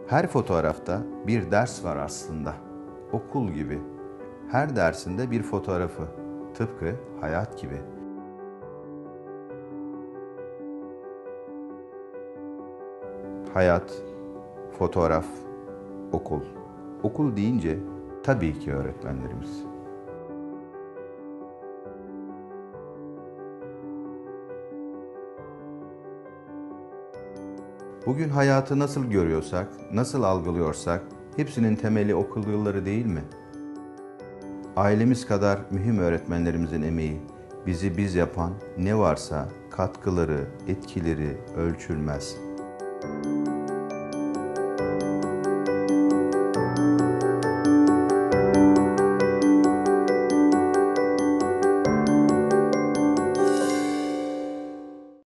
Her fotoğrafta bir ders var aslında. Okul gibi. Her dersinde bir fotoğrafı. Tıpkı hayat gibi. Hayat, fotoğraf, okul. Okul deyince tabii ki öğretmenlerimiz. Bugün hayatı nasıl görüyorsak, nasıl algılıyorsak hepsinin temeli okul yılları değil mi? Ailemiz kadar mühim öğretmenlerimizin emeği, bizi biz yapan ne varsa katkıları, etkileri ölçülmez.